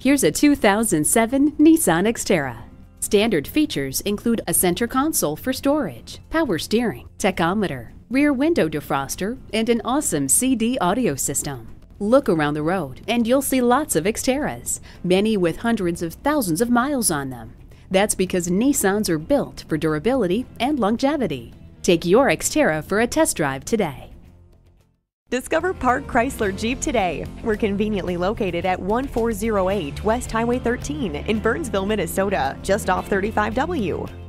Here's a 2007 Nissan Xterra. Standard features include a center console for storage, power steering, tachometer, rear window defroster, and an awesome CD audio system. Look around the road and you'll see lots of Xterras, many with hundreds of thousands of miles on them. That's because Nissans are built for durability and longevity. Take your Xterra for a test drive today. Discover Park Chrysler Jeep today. We're conveniently located at 1408 West Highway 13 in Burnsville, Minnesota, just off 35W.